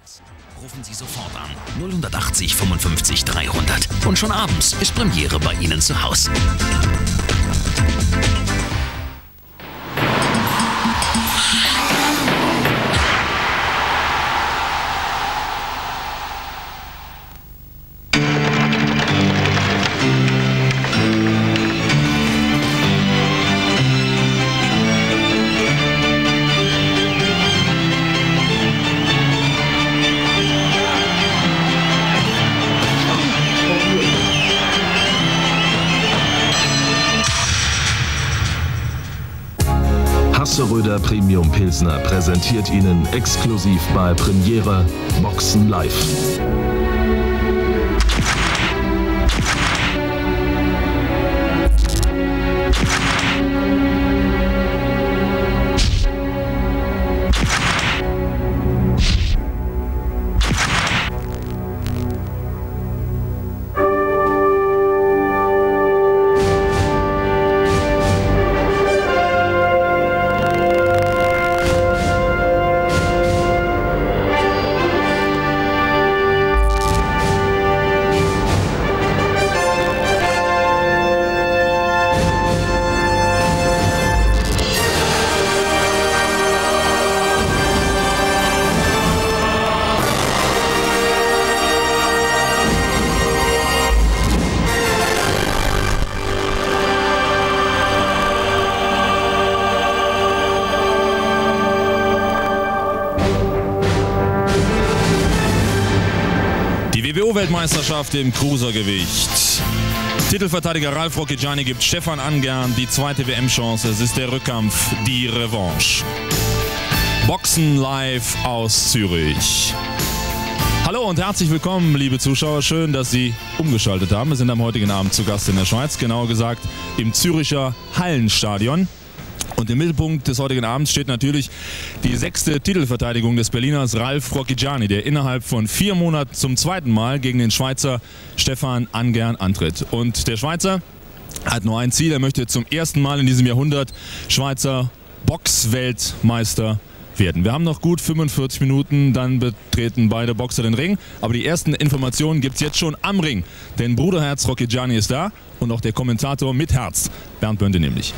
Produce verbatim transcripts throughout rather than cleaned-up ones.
Rufen Sie sofort an null achtzig fünfundfünfzig dreihundert und schon abends ist Premiere bei Ihnen zu Hause. Hasseröder Premium Pilsner präsentiert Ihnen exklusiv bei Premiere Boxen Live. W B O-Weltmeisterschaft im Cruisergewicht. Titelverteidiger Ralf Rocchigiani gibt Stefan Angern die zweite W M-Chance. Es ist der Rückkampf, die Revanche. Boxen live aus Zürich. Hallo und herzlich willkommen, liebe Zuschauer. Schön, dass Sie umgeschaltet haben. Wir sind am heutigen Abend zu Gast in der Schweiz, genauer gesagt im Züricher Hallenstadion. Und im Mittelpunkt des heutigen Abends steht natürlich die sechste Titelverteidigung des Berliners Ralf Rocchigiani, der innerhalb von vier Monaten zum zweiten Mal gegen den Schweizer Stefan Angern antritt. Und der Schweizer hat nur ein Ziel, er möchte zum ersten Mal in diesem Jahrhundert Schweizer Boxweltmeister werden. Wir haben noch gut fünfundvierzig Minuten, dann betreten beide Boxer den Ring. Aber die ersten Informationen gibt es jetzt schon am Ring. Denn Bruderherz Rocchigiani ist da und auch der Kommentator mit Herz, Bernd Bönte nämlich.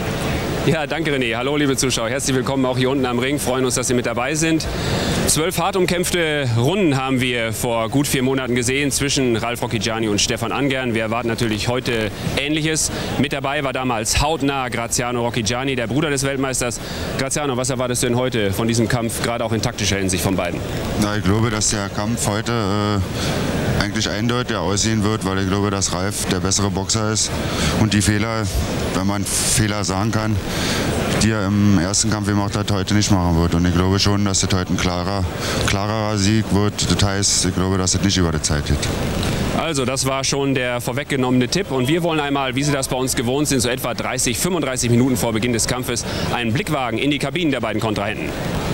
Ja, danke René. Hallo liebe Zuschauer. Herzlich willkommen auch hier unten am Ring. Freuen uns, dass Sie mit dabei sind. Zwölf hart umkämpfte Runden haben wir vor gut vier Monaten gesehen zwischen Ralf Rocchigiani und Stefan Angern. Wir erwarten natürlich heute Ähnliches. Mit dabei war damals hautnah Graziano Rocchigiani, der Bruder des Weltmeisters. Graziano, was erwartest du denn heute von diesem Kampf, gerade auch in taktischer Hinsicht von beiden? Na, ich glaube, dass der Kampf heute äh, eigentlich eindeutig aussehen wird, weil ich glaube, dass Ralf der bessere Boxer ist und die Fehler, wenn man Fehler sagen kann, die er im ersten Kampf gemacht hat, heute nicht machen wird. Und ich glaube schon, dass es heute ein klarer, klarerer Sieg wird. Das heißt, ich glaube, dass es nicht über die Zeit geht. Also, das war schon der vorweggenommene Tipp. Und wir wollen einmal, wie Sie das bei uns gewohnt sind, so etwa dreißig, fünfunddreißig Minuten vor Beginn des Kampfes, einen Blick wagen in die Kabinen der beiden Kontrahenten.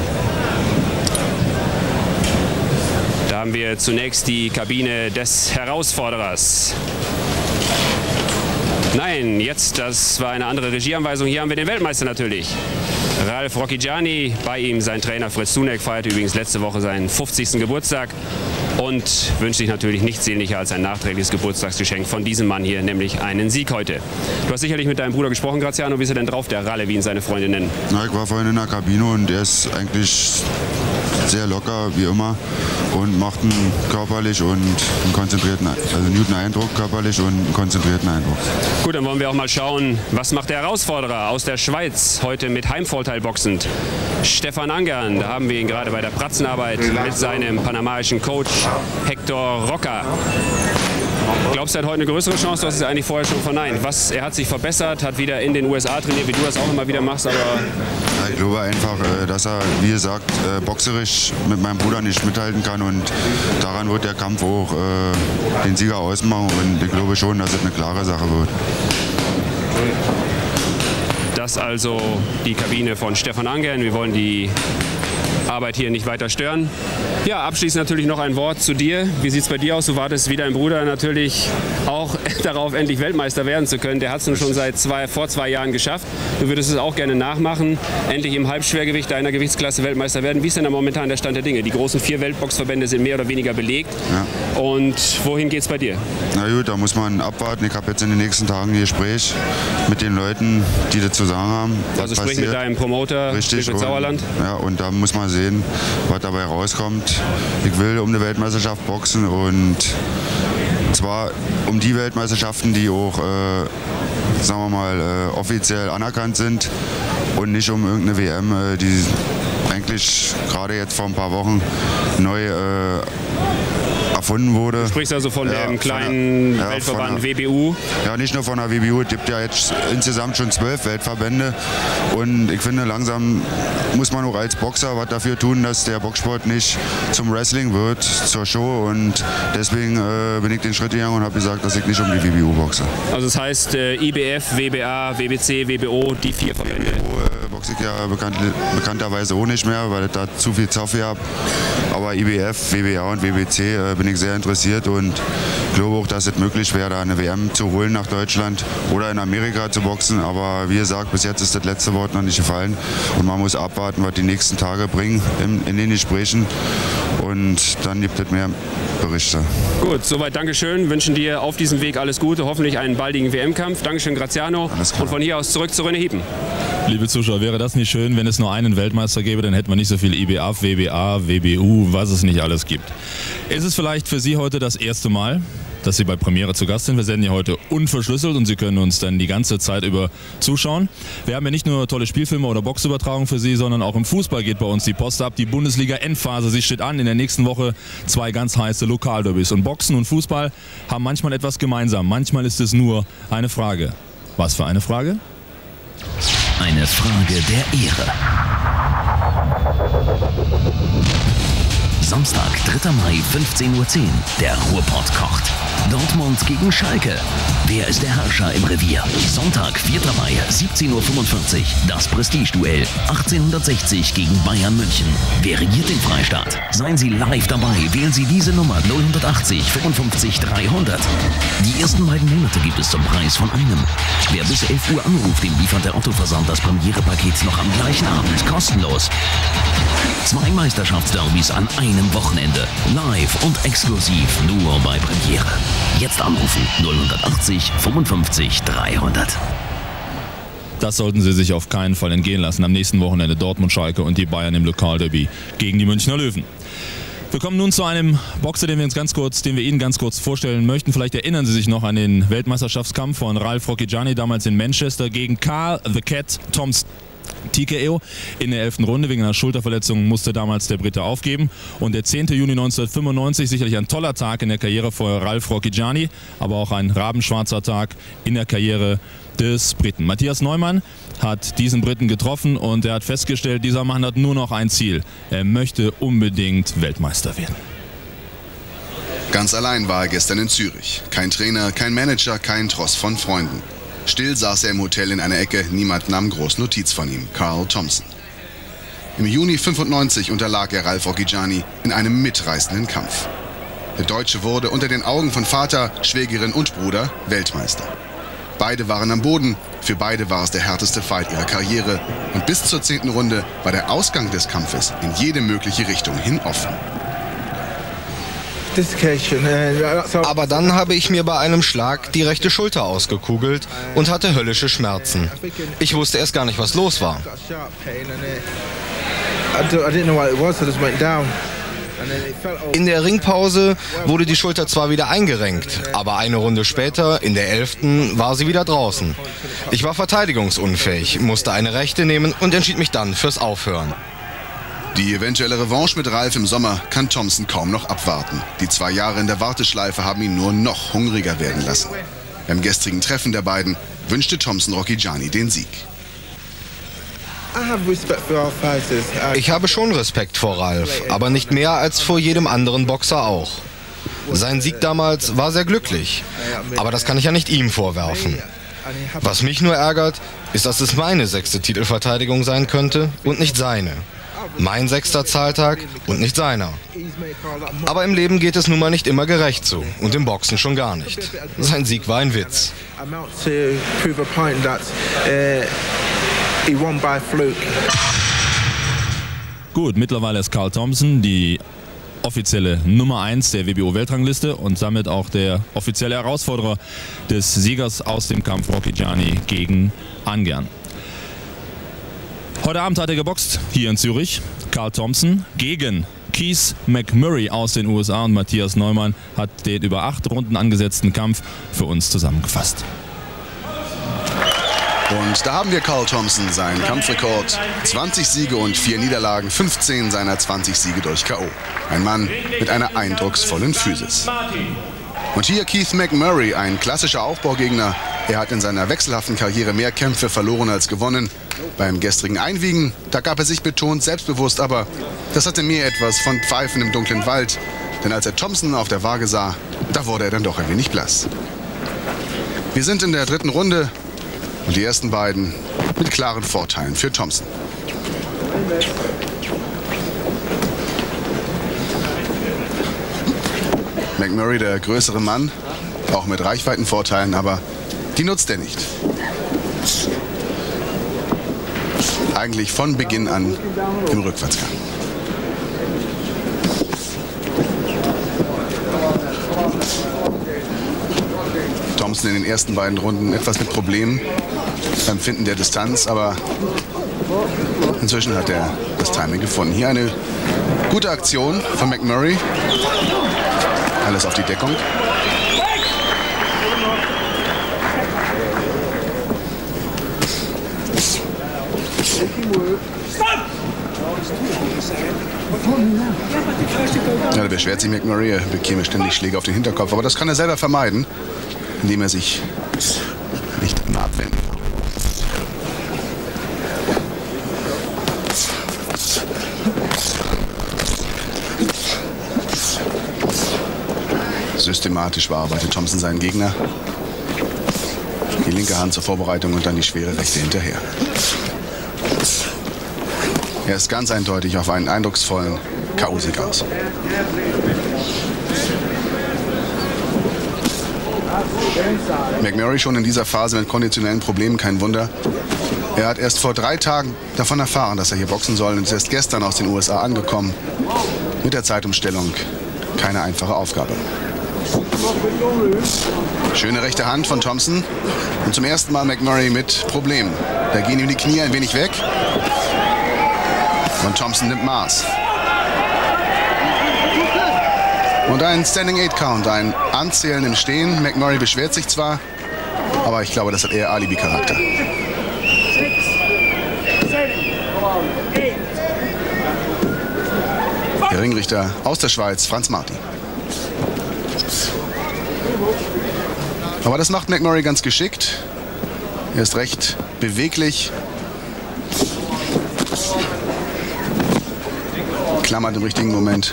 Da haben wir zunächst die Kabine des Herausforderers. Nein, jetzt, das war eine andere Regieanweisung. Hier haben wir den Weltmeister natürlich. Ralf Rocchigiani, bei ihm sein Trainer Fritz Sunek, feierte übrigens letzte Woche seinen fünfzigsten Geburtstag und wünscht sich natürlich nichts sehnlicher als ein nachträgliches Geburtstagsgeschenk von diesem Mann hier, nämlich einen Sieg heute. Du hast sicherlich mit deinem Bruder gesprochen, Graziano. Wie ist er denn drauf, der Ralle, wie ihn seine Freunde nennen? Na, ich war vorhin in der Kabine und er ist eigentlich sehr locker, wie immer, und macht einen körperlich und einen konzentrierten, also einen guten Eindruck, körperlich und einen konzentrierten Eindruck. Gut, dann wollen wir auch mal schauen, was macht der Herausforderer aus der Schweiz heute mit Heimvorteil boxend. Stefan Angern, da haben wir ihn gerade bei der Pratzenarbeit mit seinem panamaischen Coach Hector Roca. Glaubst du, er hat heute eine größere Chance? Du hast es ja eigentlich vorher schon verneint. Was, er hat sich verbessert, hat wieder in den U S A trainiert, wie du das auch immer wieder machst, aber... Ja, ich glaube einfach, dass er, wie gesagt, boxerisch mit meinem Bruder nicht mithalten kann und daran wird der Kampf auch äh, den Sieger ausmachen und ich glaube schon, dass es eine klare Sache wird. Das also die Kabine von Stefan Angern. Wir wollen die Arbeit hier nicht weiter stören. Ja, abschließend natürlich noch ein Wort zu dir. Wie sieht es bei dir aus? Du wartest wie dein Bruder natürlich auch darauf, endlich Weltmeister werden zu können. Der hat es nun schon seit zwei, vor zwei Jahren geschafft. Du würdest es auch gerne nachmachen, endlich im Halbschwergewicht deiner Gewichtsklasse Weltmeister werden. Wie ist denn da momentan der Stand der Dinge? Die großen vier Weltboxverbände sind mehr oder weniger belegt. Ja. Und wohin geht es bei dir? Na gut, da muss man abwarten. Ich habe jetzt in den nächsten Tagen ein Gespräch mit den Leuten, die das zu sagen haben. Also sprich mit deinem Promoter, Richtig, mit Sauerland? Ja, und da muss man sehen, was dabei rauskommt. Ich will um eine Weltmeisterschaft boxen und zwar um die Weltmeisterschaften, die auch, äh, sagen wir mal, äh, offiziell anerkannt sind und nicht um irgendeine W M, äh, die eigentlich gerade jetzt vor ein paar Wochen neu äh, erfunden wurde. Du sprichst also von ja, dem kleinen der, ja, Weltverband der, W B U? Ja, nicht nur von der W B U. Es gibt ja jetzt insgesamt schon zwölf Weltverbände. Und ich finde, langsam muss man auch als Boxer was dafür tun, dass der Boxsport nicht zum Wrestling wird, zur Show. Und deswegen äh, bin ich den Schritt gegangen und habe gesagt, dass ich nicht um die W B U boxe. Also das heißt äh, I B F, W B A, W B C, W B O, die vier Verbände? W B O äh, boxe ich ja bekannt, bekannterweise auch nicht mehr, weil ich da zu viel Zoff habe. Aber I B F, W B A und W B C äh, bin ich sehr interessiert und glaube auch, dass es möglich wäre, da eine W M zu holen nach Deutschland oder in Amerika zu boxen. Aber wie gesagt, bis jetzt ist das letzte Wort noch nicht gefallen und man muss abwarten, was die nächsten Tage bringen in, in den Gesprächen und dann gibt es mehr Berichte. Gut, soweit Dankeschön. Wünschen dir auf diesem Weg alles Gute, hoffentlich einen baldigen W M-Kampf. Dankeschön, Graziano. Und von hier aus zurück zu René Hiepen. Liebe Zuschauer, wäre das nicht schön, wenn es nur einen Weltmeister gäbe, dann hätten wir nicht so viel I B A, W B A, W B U, was es nicht alles gibt. Ist es vielleicht für Sie heute das erste Mal, dass Sie bei Premiere zu Gast sind? Wir senden ja heute unverschlüsselt und Sie können uns dann die ganze Zeit über zuschauen. Wir haben ja nicht nur tolle Spielfilme oder Boxübertragungen für Sie, sondern auch im Fußball geht bei uns die Post ab. Die Bundesliga-Endphase, sie steht an. In der nächsten Woche zwei ganz heiße Lokalderbys. Und Boxen und Fußball haben manchmal etwas gemeinsam. Manchmal ist es nur eine Frage. Was für eine Frage? Eine Frage der Ehre. Samstag, dritter Mai, fünfzehn Uhr zehn. Der Ruhrpott kocht. Dortmund gegen Schalke. Wer ist der Herrscher im Revier? Sonntag, vierter Mai, siebzehn Uhr fünfundvierzig. Das Prestigeduell. achtzehnhundertsechzig gegen Bayern München. Wer regiert den Freistaat? Seien Sie live dabei. Wählen Sie diese Nummer null achtzig fünfundfünfzig dreihundert. Die ersten beiden Monate gibt es zum Preis von einem. Wer bis elf Uhr anruft, dem liefert der Otto-Versand das Premiere-Paket noch am gleichen Abend kostenlos. Zwei Meisterschaftsderbys an einem Wochenende. Live und exklusiv nur bei Premiere. Jetzt anrufen null achtzig fünfundfünfzig dreihundert. Das sollten Sie sich auf keinen Fall entgehen lassen. Am nächsten Wochenende Dortmund, Schalke und die Bayern im Lokalderby gegen die Münchner Löwen. Wir kommen nun zu einem Boxer, den wir, uns ganz kurz, den wir Ihnen ganz kurz vorstellen möchten. Vielleicht erinnern Sie sich noch an den Weltmeisterschaftskampf von Ralf Rocchigiani damals in Manchester gegen Carl the Cat Thompson. T K O in der elften Runde. Wegen einer Schulterverletzung musste damals der Brite aufgeben. Und der zehnte Juni neunzehnhundertfünfundneunzig, sicherlich ein toller Tag in der Karriere für Ralf Rocchigiani, aber auch ein rabenschwarzer Tag in der Karriere des Briten. Matthias Neumann hat diesen Briten getroffen und er hat festgestellt, dieser Mann hat nur noch ein Ziel. Er möchte unbedingt Weltmeister werden. Ganz allein war er gestern in Zürich. Kein Trainer, kein Manager, kein Tross von Freunden. Still saß er im Hotel in einer Ecke, niemand nahm groß Notiz von ihm, Carl Thompson. Im Juni fünfundneunzig unterlag er Ralf Rocchigiani in einem mitreißenden Kampf. Der Deutsche wurde unter den Augen von Vater, Schwägerin und Bruder Weltmeister. Beide waren am Boden, für beide war es der härteste Fight ihrer Karriere und bis zur zehnten Runde war der Ausgang des Kampfes in jede mögliche Richtung hin offen. Aber dann habe ich mir bei einem Schlag die rechte Schulter ausgekugelt und hatte höllische Schmerzen. Ich wusste erst gar nicht, was los war. In der Ringpause wurde die Schulter zwar wieder eingerenkt, aber eine Runde später, in der elften, war sie wieder draußen. Ich war verteidigungsunfähig, musste eine rechte nehmen und entschied mich dann fürs Aufhören. Die eventuelle Revanche mit Ralf im Sommer kann Thompson kaum noch abwarten. Die zwei Jahre in der Warteschleife haben ihn nur noch hungriger werden lassen. Beim gestrigen Treffen der beiden wünschte Thompson Rocchigiani den Sieg. Ich habe schon Respekt vor Ralf, aber nicht mehr als vor jedem anderen Boxer auch. Sein Sieg damals war sehr glücklich, aber das kann ich ja nicht ihm vorwerfen. Was mich nur ärgert, ist, dass es meine sechste Titelverteidigung sein könnte und nicht seine. Mein sechster Zahltag und nicht seiner. Aber im Leben geht es nun mal nicht immer gerecht zu und im Boxen schon gar nicht. Sein Sieg war ein Witz. Gut, mittlerweile ist Carl Thompson die offizielle Nummer eins der W B O-Weltrangliste und damit auch der offizielle Herausforderer des Siegers aus dem Kampf Rocchigiani gegen Ungern. Heute Abend hat er geboxt, hier in Zürich. Carl Thompson gegen Keith McMurray aus den U S A und Matthias Neumann hat den über acht Runden angesetzten Kampf für uns zusammengefasst. Und da haben wir Carl Thompson, seinen Kampfrekord. zwanzig Siege und vier Niederlagen, fünfzehn seiner zwanzig Siege durch K O. Ein Mann mit einer eindrucksvollen Physis. Und hier Keith McMurray, ein klassischer Aufbaugegner. Er hat in seiner wechselhaften Karriere mehr Kämpfe verloren als gewonnen. Beim gestrigen Einwiegen, da gab er sich betont selbstbewusst, aber das hatte mehr etwas von Pfeifen im dunklen Wald. Denn als er Thompson auf der Waage sah, da wurde er dann doch ein wenig blass. Wir sind in der dritten Runde. Und die ersten beiden mit klaren Vorteilen für Thompson. McMurray, der größere Mann, auch mit Reichweitenvorteilen, aber die nutzt er nicht. Eigentlich von Beginn an im Rückwärtsgang. Thompson in den ersten beiden Runden etwas mit Problemen beim Finden der Distanz, aber inzwischen hat er das Timing gefunden. Hier eine gute Aktion von McMurray. Alles auf die Deckung. Ja, da beschwert sich McMurray, er bekäme ständig Schläge auf den Hinterkopf, aber das kann er selber vermeiden, indem er sich nicht immer abwendet. Systematisch bearbeitet Thompson seinen Gegner. Die linke Hand zur Vorbereitung und dann die schwere rechte hinterher. Er ist ganz eindeutig auf einen eindrucksvollen K O-Sieg aus. McMurray schon in dieser Phase mit konditionellen Problemen, kein Wunder. Er hat erst vor drei Tagen davon erfahren, dass er hier boxen soll und ist erst gestern aus den U S A angekommen. Mit der Zeitumstellung keine einfache Aufgabe. Schöne rechte Hand von Thompson und zum ersten Mal McMurray mit Problemen. Da gehen ihm die Knie ein wenig weg und Thompson nimmt Maß. Und ein Standing Eight Count, ein Anzählen im Stehen. McMurray beschwert sich zwar, aber ich glaube, das hat eher Alibi-Charakter. Der Ringrichter aus der Schweiz, Franz Martin. Aber das macht McMurray ganz geschickt. Er ist recht beweglich. Klammert im richtigen Moment.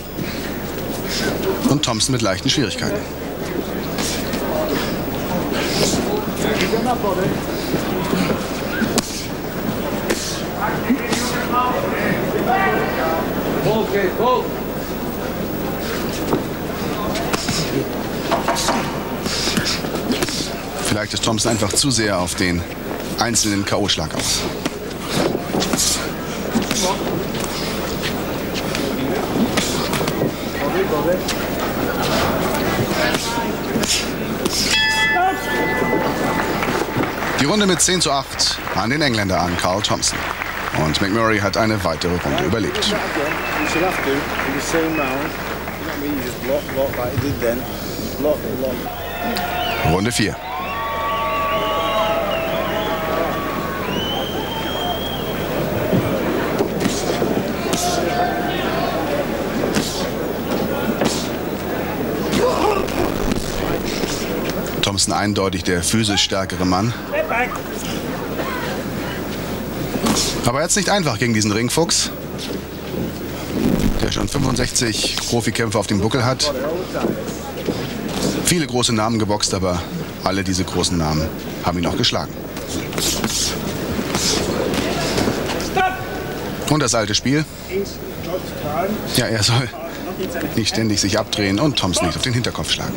Und Thompson mit leichten Schwierigkeiten. Vielleicht ist Thompson einfach zu sehr auf den einzelnen K O-Schlag aus. Die Runde mit zehn zu acht an den Engländer, an Carl Thompson. Und McMurray hat eine weitere Runde überlebt. Runde vier. Thompson eindeutig der physisch stärkere Mann. Aber er hat es nicht einfach gegen diesen Ringfuchs, der schon fünfundsechzig Profikämpfe auf dem Buckel hat. Viele große Namen geboxt, aber alle diese großen Namen haben ihn auch geschlagen. Und das alte Spiel. Ja, er soll nicht ständig sich abdrehen und Thompson nicht auf den Hinterkopf schlagen.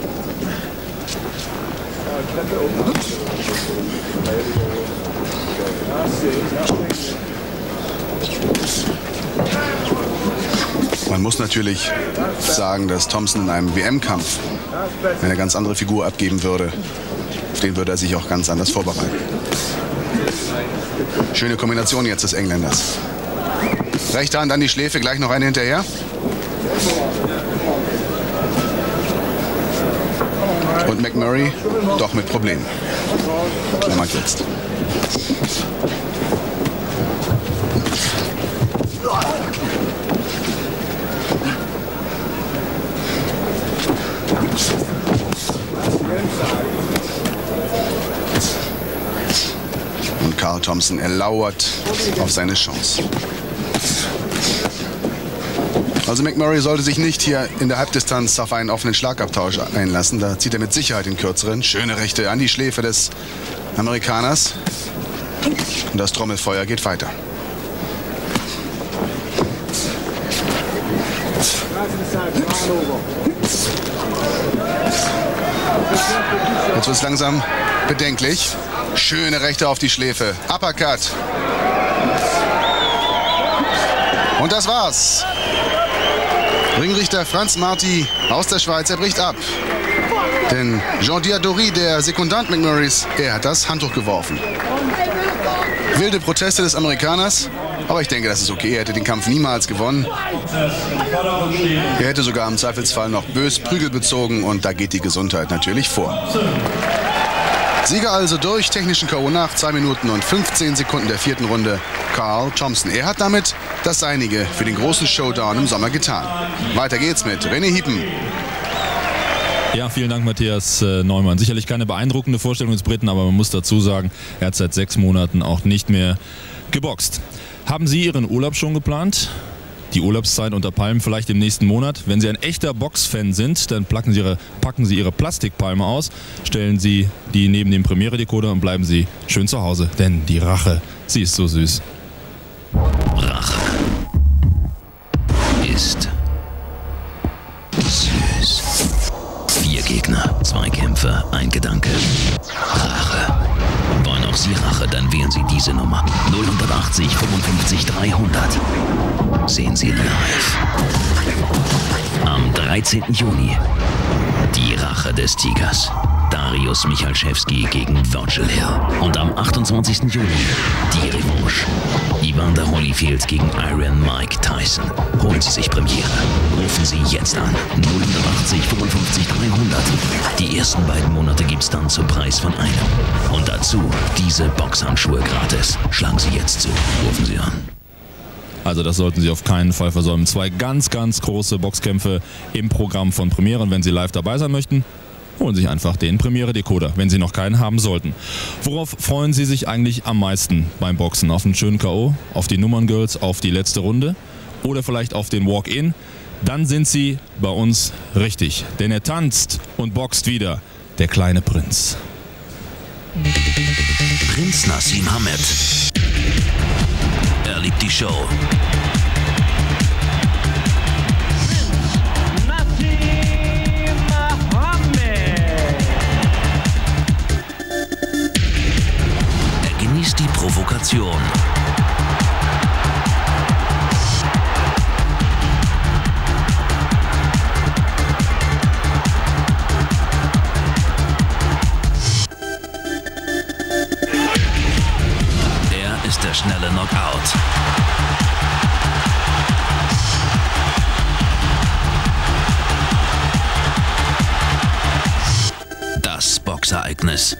Man muss natürlich sagen, dass Thompson in einem W M-Kampf eine ganz andere Figur abgeben würde. Auf den würde er sich auch ganz anders vorbereiten. Schöne Kombination jetzt des Engländers. Rechte Hand an die Schläfe, gleich noch eine hinterher. Und McMurray doch mit Problemen. Klammert jetzt. Und Carl Thompson erlauert auf seine Chance. Also McMurray sollte sich nicht hier in der Halbdistanz auf einen offenen Schlagabtausch einlassen. Da zieht er mit Sicherheit den kürzeren. Schöne Rechte an die Schläfe des Amerikaners. Und das Trommelfeuer geht weiter. Jetzt wird es langsam bedenklich. Schöne Rechte auf die Schläfe. Uppercut. Und das war's. Ringrichter Franz Marti aus der Schweiz, er bricht ab. Denn Jean Diadori, der Sekundant McMurrays, er hat das Handtuch geworfen. Wilde Proteste des Amerikaners, aber ich denke, das ist okay. Er hätte den Kampf niemals gewonnen. Er hätte sogar im Zweifelsfall noch bös Prügel bezogen und da geht die Gesundheit natürlich vor. Sieger also durch technischen K O nach zwei Minuten und fünfzehn Sekunden der vierten Runde, Carl Thompson. Er hat damit das Seinige für den großen Showdown im Sommer getan. Weiter geht's mit René Hiepen. Ja, vielen Dank, Matthias Neumann. Sicherlich keine beeindruckende Vorstellung des Briten, aber man muss dazu sagen, er hat seit sechs Monaten auch nicht mehr geboxt. Haben Sie Ihren Urlaub schon geplant? Die Urlaubszeit unter Palmen vielleicht im nächsten Monat. Wenn Sie ein echter Boxfan sind, dann packen Sie Ihre, packen Sie Ihre Plastikpalme aus, stellen Sie die neben dem Premiere-Decoder und bleiben Sie schön zu Hause. Denn die Rache, sie ist so süß. Rache ist süß. Vier Gegner, zwei Kämpfe, ein Gedanke. Rache. Wollen auch Sie Rache, dann wählen Sie diese Nummer. null achtzig fünfundfünfzig dreihundert. Sehen Sie live. Am dreizehnten Juni. Die Rache des Tigers. Darius Michalczewski gegen Virgil Hill. Und am achtundzwanzigsten Juni die Revanche. Evander Holyfield gegen Iron Mike Tyson. Holen Sie sich Premiere. Rufen Sie jetzt an. null achtzig fünfundfünfzig dreihundert. Die ersten beiden Monate gibt's dann zum Preis von einem. Und dazu diese Boxhandschuhe gratis. Schlagen Sie jetzt zu. Rufen Sie an. Also das sollten Sie auf keinen Fall versäumen. Zwei ganz, ganz große Boxkämpfe im Programm von Premiere. Und wenn Sie live dabei sein möchten, holen Sie sich einfach den Premiere-Decoder, wenn Sie noch keinen haben sollten. Worauf freuen Sie sich eigentlich am meisten beim Boxen? Auf einen schönen K O? Auf die Nummerngirls? Auf die letzte Runde? Oder vielleicht auf den Walk-In? Dann sind Sie bei uns richtig. Denn er tanzt und boxt wieder. Der kleine Prinz. Prinz Naseem Hamed. Er liebt die Show. Er genießt die Provokation. Er ist der schnelle Knockout. Das Boxereignis.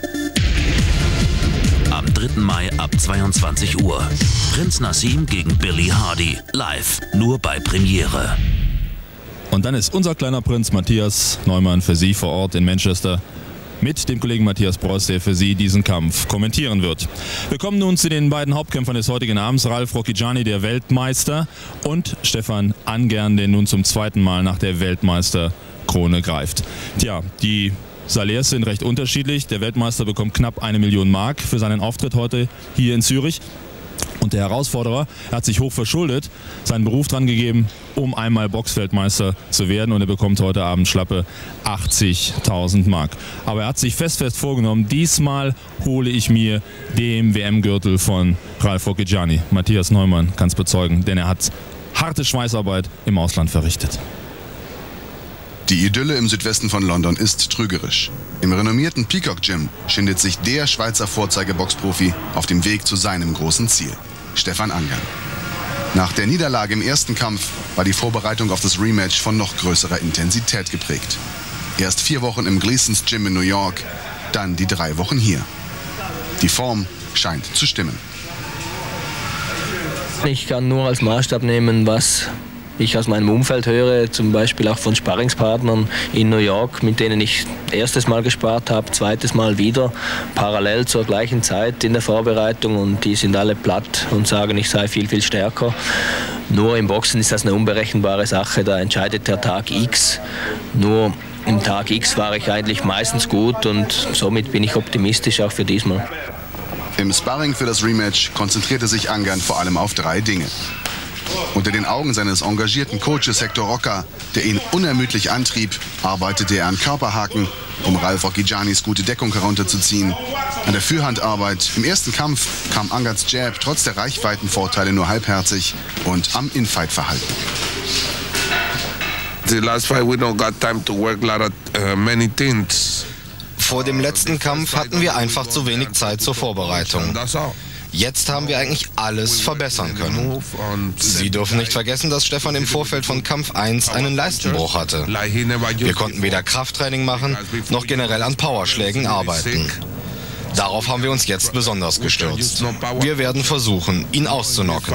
Am dritten Mai ab zweiundzwanzig Uhr. Prinz Naseem gegen Billy Hardy. Live, nur bei Premiere. Und dann ist unser kleiner Prinz Matthias Neumann für Sie vor Ort in Manchester mit dem Kollegen Matthias Preuß, der für Sie diesen Kampf kommentieren wird. Wir kommen nun zu den beiden Hauptkämpfern des heutigen Abends. Ralf Rocchigiani, der Weltmeister, und Stefan Angern, der nun zum zweiten Mal nach der Weltmeisterkrone greift. Tja, die Salärs sind recht unterschiedlich. Der Weltmeister bekommt knapp eine Million Mark für seinen Auftritt heute hier in Zürich. Und der Herausforderer, er hat sich hoch verschuldet, seinen Beruf dran gegeben, um einmal Boxfeldmeister zu werden, und er bekommt heute Abend schlappe achtzigtausend Mark. Aber er hat sich fest, fest vorgenommen, diesmal hole ich mir den W M-Gürtel von Ralf Rocchigiani. Matthias Neumann kann es bezeugen, denn er hat harte Schweißarbeit im Ausland verrichtet. Die Idylle im Südwesten von London ist trügerisch. Im renommierten Peacock Gym schindet sich der Schweizer Vorzeigeboxprofi auf dem Weg zu seinem großen Ziel, Stefan Angern. Nach der Niederlage im ersten Kampf war die Vorbereitung auf das Rematch von noch größerer Intensität geprägt. Erst vier Wochen im Gleasons Gym in New York, dann die drei Wochen hier. Die Form scheint zu stimmen. Ich kann nur als Maßstab nehmen, was ich aus meinem Umfeld höre, zum Beispiel auch von Sparringspartnern in New York, mit denen ich erstes Mal gespart habe, zweites Mal wieder, parallel zur gleichen Zeit in der Vorbereitung, und die sind alle platt und sagen, ich sei viel, viel stärker. Nur im Boxen ist das eine unberechenbare Sache, da entscheidet der Tag X. Nur im Tag X war ich eigentlich meistens gut, und somit bin ich optimistisch auch für diesmal. Im Sparring für das Rematch konzentrierte sich Angern vor allem auf drei Dinge. Unter den Augen seines engagierten Coaches Hector Roca, der ihn unermüdlich antrieb, arbeitete er an Körperhaken, um Ralf Rocchigianis gute Deckung herunterzuziehen. An der Fürhandarbeit im ersten Kampf kam Angerns Jab trotz der Reichweitenvorteile nur halbherzig, und am Infight-Verhalten. The last fight we don't got time to work a lot of uh, many things. Vor dem letzten Kampf hatten wir einfach zu wenig Zeit zur Vorbereitung. Jetzt haben wir eigentlich alles verbessern können. Sie dürfen nicht vergessen, dass Stefan im Vorfeld von Kampf eins einen Leistenbruch hatte. Wir konnten weder Krafttraining machen, noch generell an Powerschlägen arbeiten. Darauf haben wir uns jetzt besonders gestürzt. Wir werden versuchen, ihn auszunocken.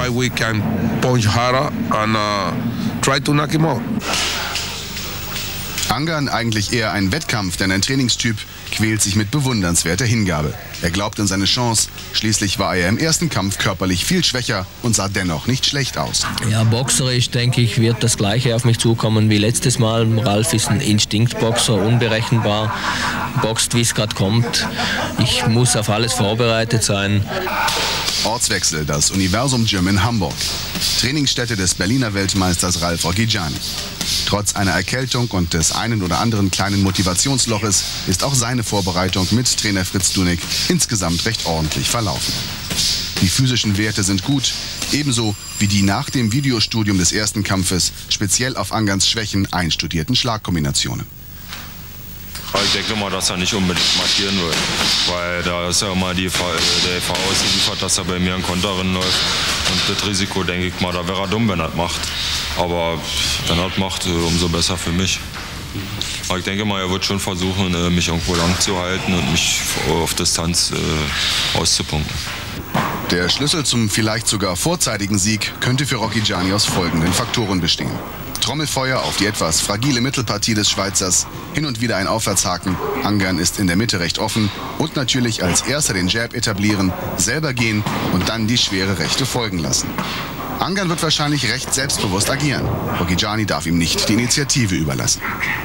Angern, eigentlich eher ein Wettkampf, denn ein Trainingstyp, quält sich mit bewundernswerter Hingabe. Er glaubt an seine Chance. Schließlich war er im ersten Kampf körperlich viel schwächer und sah dennoch nicht schlecht aus. Ja, boxerisch, denke ich, wird das Gleiche auf mich zukommen wie letztes Mal. Ralf ist ein Instinktboxer, unberechenbar, boxt, wie es gerade kommt. Ich muss auf alles vorbereitet sein. Ortswechsel, das Universum Gym in Hamburg. Trainingsstätte des Berliner Weltmeisters Ralf Rocchigiani. Trotz einer Erkältung und des einen oder anderen kleinen Motivationsloches ist auch seine Vorbereitung mit Trainer Fritz Dunig insgesamt recht ordentlich verlaufen. Die physischen Werte sind gut, ebenso wie die nach dem Videostudium des ersten Kampfes speziell auf Angerns Schwächen einstudierten Schlagkombinationen. Ich denke mal, dass er nicht unbedingt markieren wird, weil da ist ja immer die, der E V ausgeliefert, dass er bei mir ein Konter läuft, und das Risiko, denke ich mal, da wäre er dumm, wenn er das macht. Aber wenn er das macht, umso besser für mich. Aber ich denke mal, er wird schon versuchen, mich irgendwo lang zu halten und mich auf Distanz äh, auszupunkten. Der Schlüssel zum vielleicht sogar vorzeitigen Sieg könnte für Rocchigiani aus folgenden Faktoren bestehen. Trommelfeuer auf die etwas fragile Mittelpartie des Schweizers, hin und wieder ein Aufwärtshaken, Angern ist in der Mitte recht offen, und natürlich als erster den Jab etablieren, selber gehen und dann die schwere Rechte folgen lassen. Angern wird wahrscheinlich recht selbstbewusst agieren. Rocchigiani darf ihm nicht die Initiative überlassen.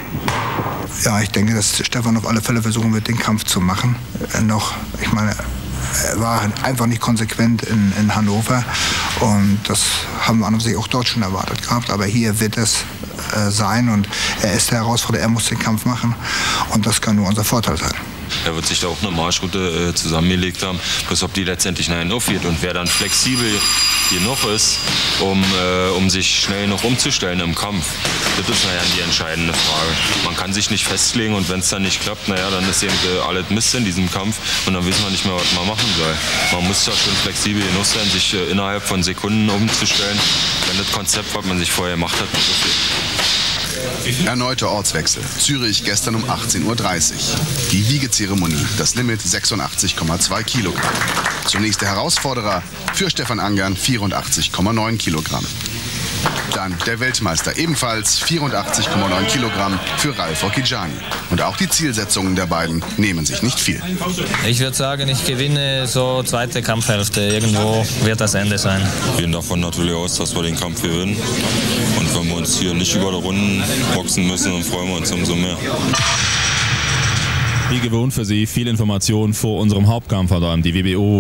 Ja, ich denke, dass Stefan auf alle Fälle versuchen wird, den Kampf zu machen. Äh, noch, ich meine, er war einfach nicht konsequent in, in Hannover, und das haben wir an sich auch dort schon erwartet gehabt. Aber hier wird es äh, sein, und er ist der Herausforderer, er muss den Kampf machen, und das kann nur unser Vorteil sein. Er wird sich da auch eine Marschroute äh, zusammengelegt haben, bloß ob die letztendlich nachher aufgeht, und wer dann flexibel genug ist, um, äh, um sich schnell noch umzustellen im Kampf. Das ist nachher die entscheidende Frage. Man kann sich nicht festlegen, und wenn es dann nicht klappt, naja, dann ist eben äh, alles Mist in diesem Kampf, und dann weiß man nicht mehr, was man machen soll. Man muss da schon flexibel genug sein, sich äh, innerhalb von Sekunden umzustellen, wenn das Konzept, was man sich vorher gemacht hat, nicht aufgeht. Erneuter Ortswechsel. Zürich gestern um achtzehn Uhr dreißig. Die Wiegezeremonie. Das Limit sechsundachtzig Komma zwei Kilogramm. Zunächst der Herausforderer für Stefan Angern vierundachtzig Komma neun Kilogramm. Dann der Weltmeister, ebenfalls vierundachtzig Komma neun Kilogramm für Ralf Rocchigiani. Und auch die Zielsetzungen der beiden nehmen sich nicht viel. Ich würde sagen, ich gewinne so zweite Kampfhälfte. Irgendwo wird das Ende sein. Wir gehen davon natürlich aus, dass wir den Kampf gewinnen. Und wenn wir uns hier nicht über die Runden boxen müssen, dann freuen wir uns umso mehr. Wie gewohnt für Sie viel Information vor unserem Hauptkampf. Die W B O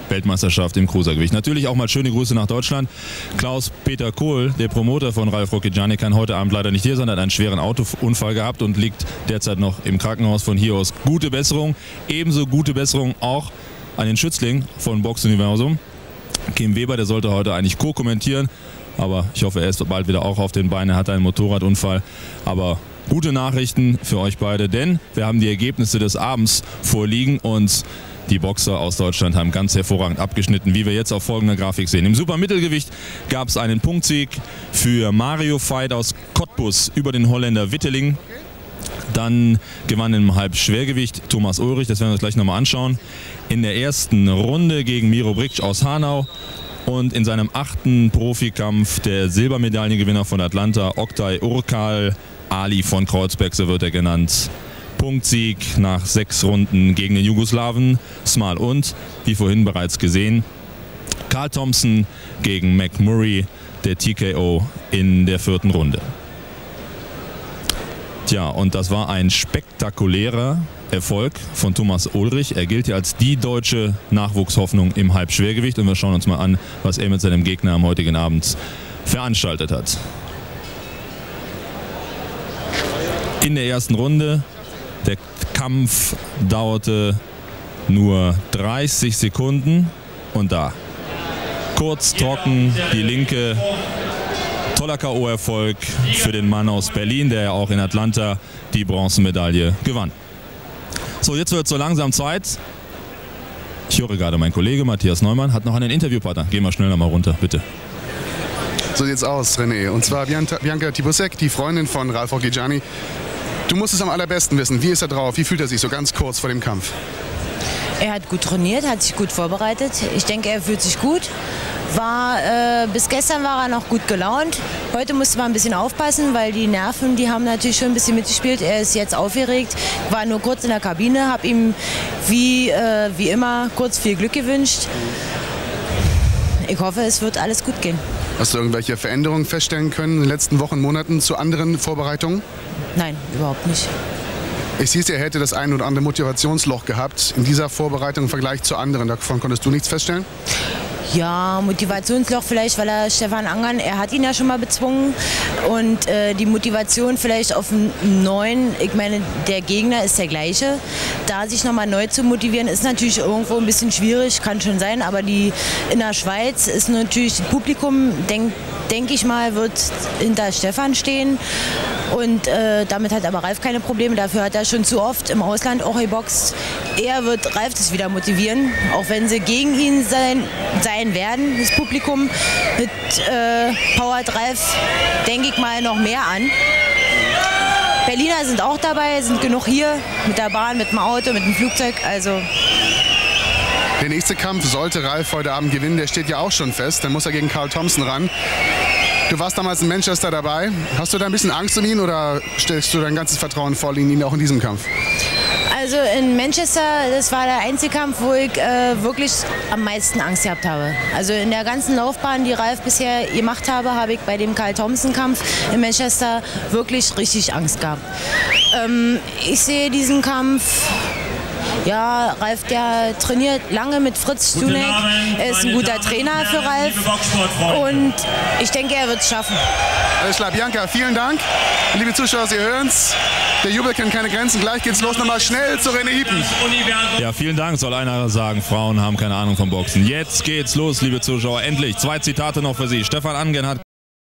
Weltmeisterschaft im Cruisergewicht. Natürlich auch mal schöne Grüße nach Deutschland. Klaus-Peter Kohl, der Promoter von Ralf Rocchigiani, kann heute Abend leider nicht hier sein, hat einen schweren Autounfall gehabt und liegt derzeit noch im Krankenhaus. Von hier aus gute Besserung. Ebenso gute Besserung auch an den Schützling von Box Universum. Kim Weber, der sollte heute eigentlich co-kommentieren, aber ich hoffe, er ist bald wieder auch auf den Beinen. Er hatte einen Motorradunfall, aber gute Nachrichten für euch beide, denn wir haben die Ergebnisse des Abends vorliegen und die Boxer aus Deutschland haben ganz hervorragend abgeschnitten, wie wir jetzt auf folgender Grafik sehen. Im Supermittelgewicht gab es einen Punktsieg für Mario Veit aus Cottbus über den Holländer Witteling. Dann gewann im Halbschwergewicht Thomas Ulrich, das werden wir uns gleich nochmal anschauen, in der ersten Runde gegen Miro Briksch aus Hanau. Und in seinem achten Profikampf der Silbermedaillengewinner von Atlanta, Oktay Urkal, Ali von Kreuzberg, so wird er genannt. Punktsieg nach sechs Runden gegen den Jugoslawen Smal und, wie vorhin bereits gesehen, Carl Thompson gegen McMurray, der T K O in der vierten Runde. Tja, und das war ein spektakulärer Erfolg von Thomas Ulrich. Er gilt ja als die deutsche Nachwuchshoffnung im Halbschwergewicht und wir schauen uns mal an, was er mit seinem Gegner am heutigen Abend veranstaltet hat. In der ersten Runde, der Kampf dauerte nur dreißig Sekunden und da, kurz, trocken, die linke, toller K O-Erfolg für den Mann aus Berlin, der ja auch in Atlanta die Bronzemedaille gewann. So, jetzt wird es so langsam Zeit. Ich höre gerade, mein Kollege Matthias Neumann hat noch einen Interviewpartner. Gehen wir schnell noch mal runter, bitte. So sieht's aus, René. Und zwar Bianca Tibusek, die Freundin von Ralf Rocchigiani. Du musst es am allerbesten wissen. Wie ist er drauf? Wie fühlt er sich so ganz kurz vor dem Kampf? Er hat gut trainiert, hat sich gut vorbereitet. Ich denke, er fühlt sich gut. War, äh, bis gestern war er noch gut gelaunt. Heute musste man ein bisschen aufpassen, weil die Nerven, die haben natürlich schon ein bisschen mitgespielt. Er ist jetzt aufgeregt, war nur kurz in der Kabine, habe ihm wie, äh, wie immer kurz viel Glück gewünscht. Ich hoffe, es wird alles gut gehen. Hast du irgendwelche Veränderungen feststellen können in den letzten Wochen, Monaten zu anderen Vorbereitungen? Nein, überhaupt nicht. Es hieß, er hätte das ein oder andere Motivationsloch gehabt in dieser Vorbereitung im Vergleich zu anderen. Davon konntest du nichts feststellen? Ja, Motivationsloch vielleicht, weil er Stefan Angern, er hat ihn ja schon mal bezwungen und äh, die Motivation vielleicht auf einen neuen, ich meine, der Gegner ist der gleiche. Da sich nochmal neu zu motivieren, ist natürlich irgendwo ein bisschen schwierig, kann schon sein, aber die in der Schweiz ist natürlich das Publikum, denke denk ich mal, wird hinter Stefan stehen und äh, damit hat aber Ralf keine Probleme, dafür hat er schon zu oft im Ausland auch geboxt. Er wird Ralf das wieder motivieren, auch wenn sie gegen ihn sein, sein werden, das Publikum. Mit äh, powert Ralf, denke ich mal, noch mehr an. Berliner sind auch dabei, sind genug hier, mit der Bahn, mit dem Auto, mit dem Flugzeug, also... Der nächste Kampf sollte Ralf heute Abend gewinnen, der steht ja auch schon fest, dann muss er gegen Carl Thompson ran. Du warst damals in Manchester dabei, hast du da ein bisschen Angst um ihn oder stellst du dein ganzes Vertrauen voll in ihn auch in diesem Kampf? Also in Manchester, das war der einzige Kampf, wo ich äh, wirklich am meisten Angst gehabt habe. Also in der ganzen Laufbahn, die Ralf bisher gemacht habe, habe ich bei dem Carl Thompson-Kampf in Manchester wirklich richtig Angst gehabt. Ähm, ich sehe diesen Kampf... Ja, Ralf, der trainiert lange mit Fritz Stunek. Er ist ein guter Trainer für Ralf. Und ich denke, er wird es schaffen. Alles klar, Bianca, vielen Dank. Liebe Zuschauer, Sie hören es. Der Jubel kennt keine Grenzen. Gleich geht's los. Nochmal schnell zu René Hiepen. Ja, vielen Dank, soll einer sagen. Frauen haben keine Ahnung vom Boxen. Jetzt geht's los, liebe Zuschauer. Endlich. Zwei Zitate noch für Sie. Stefan Angern hat